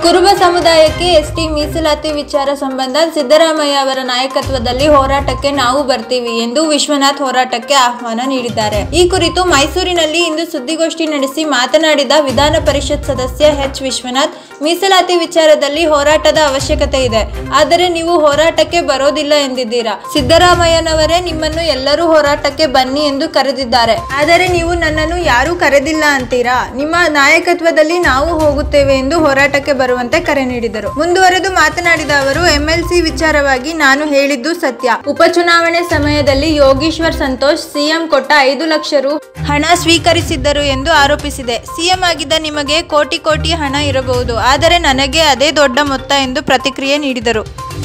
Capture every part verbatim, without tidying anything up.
ಕುರುಬ ಸಮುದಾಯಕ್ಕೆ ಎಸ್ಟಿ ಮೀಸಲಾತಿ ವಿಚಾರ ಸಂಬಂಧ ಸಿದ್ದರಾಮಯ್ಯ ಅವರ ನಾಯಕತ್ವದಲ್ಲಿ ಹೋರಾಟಕ್ಕೆ ನಾವು ಬರ್ತೀವಿ ಎಂದು ವಿಶ್ವನಾಥ್ ಹೋರಾಟಕ್ಕೆ ಆಹ್ವಾನ ನೀಡಿದ್ದಾರೆ. ಈ ಕುರಿತು ಮೈಸೂರಿನಲ್ಲಿ ಇಂದು ಸುದ್ದಿಗೋಷ್ಠಿ ನಡೆಸಿ ಮಾತನಾಡಿದ ವಿಧಾನ ಪರಿಷತ್ ಸದಸ್ಯ ಎಚ್ ವಿಶ್ವನಾಥ್, ಮೀಸಲಾತಿ ವಿಚಾರದಲ್ಲಿ ಹೋರಾಟದ ಅವಶ್ಯಕತೆ ಇದೆ, ಆದರೆ ನೀವು ಹೋರಾಟಕ್ಕೆ ಬರೋದಿಲ್ಲ ಎಂದಿದ್ದೀರಾ. ಸಿದ್ದರಾಮಯ್ಯನವರೇ ನಿಮ್ಮನ್ನು ಎಲ್ಲರೂ ಹೋರಾಟಕ್ಕೆ ಬನ್ನಿ ಎಂದು ಕರೆದಿದ್ದಾರೆ, ಆದರೆ ನೀವು ನನ್ನನ್ನು ಯಾರೂ ಕರೆದಿಲ್ಲ ಅಂತೀರಾ. ನಿಮ್ಮ ನಾಯಕತ್ವದಲ್ಲಿ ನಾವು ಹೋಗುತ್ತೇವೆ ಎಂದು ಹೋರಾಟಕ್ಕೆ ಬರುವಂತೆ ಕರೆ ನೀಡಿದರು. ಮುಂದುವರೆದು ಮಾತನಾಡಿದ ಅವರು, ಎಂಎಲ್ಸಿ ವಿಚಾರವಾಗಿ ನಾನು ಹೇಳಿದ್ದು ಸತ್ಯ. ಉಪಚುನಾವಣೆ ಸಮಯದಲ್ಲಿ ಯೋಗೀಶ್ವರ್ ಸಂತೋಷ್ ಸಿಎಂ ಕೊಟ್ಟ ಐದು ಲಕ್ಷ ರು ಹಣ ಸ್ವೀಕರಿಸಿದ್ದರು ಎಂದು ಆರೋಪಿಸಿದೆ. ಸಿಎಂ ಆಗಿದ್ದ ನಿಮಗೆ ಕೋಟಿ ಕೋಟಿ ಹಣ ಇರಬಹುದು, ಆದರೆ ನನಗೆ ಅದೇ ದೊಡ್ಡ ಮೊತ್ತ ಎಂದು ಪ್ರತಿಕ್ರಿಯೆ ನೀಡಿದರು.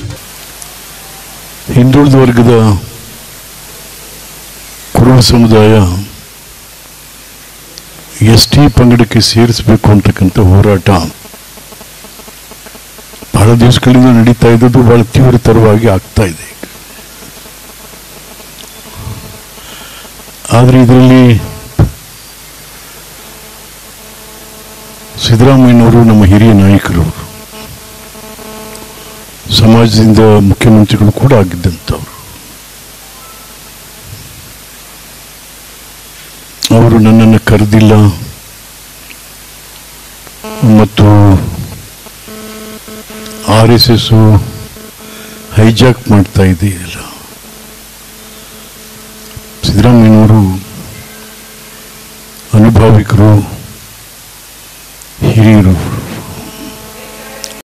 ಹಿಂದುಳಿದ ವರ್ಗದ ಕುರುಬ ಸಮುದಾಯ ಎಸ್ಟಿ ಪಂಗಡಕ್ಕೆ ಸೇರಿಸಬೇಕು ಅಂತಕ್ಕಂಥ ಹೋರಾಟ ಬಹಳ ದಿವಸಗಳಿಂದ ನಡೀತಾ ಇದ್ದದ್ದು ಬಹಳ ತೀವ್ರತರವಾಗಿ ಆಗ್ತಾ ಇದೆ. ಆದರೆ ಇದರಲ್ಲಿ ಸಿದ್ದರಾಮಯ್ಯನವರು ನಮ್ಮ ಹಿರಿಯ ನಾಯಕರು, ಸಮಾಜದಿಂದ ಮುಖ್ಯಮಂತ್ರಿಗಳು ಕೂಡ ಆಗಿದ್ದಂಥವರು, ಅವರು ನನ್ನನ್ನು ಕರೆದಿಲ್ಲ ಮತ್ತು ಆರ್ ಎಸ್ ಎಸ್ ಹೈಜಾಕ್ ಮಾಡ್ತಾ ಇದೆಯಲ್ಲ. ಸಿದ್ದರಾಮಯ್ಯನವರು ಅನುಭಾವಿಕರು, ಹಿರಿಯರು.